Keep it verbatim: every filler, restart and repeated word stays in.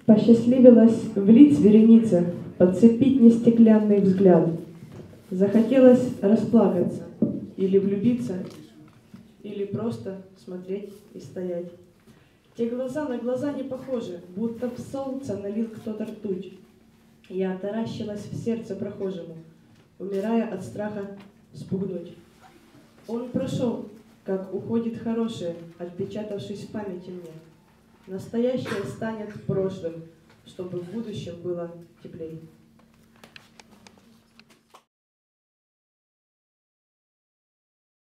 Посчастливилось влить веренице, подцепить нестеклянный взгляд. Захотелось расплакаться, или влюбиться, или просто смотреть и стоять. Те глаза на глаза не похожи, будто в солнце налил кто-то ртуть. Я таращилась в сердце прохожему, умирая от страха спугнуть. Он прошел, как уходит хорошее, отпечатавшись в памяти мне. Настоящее станет прошлым, чтобы в будущем было теплей.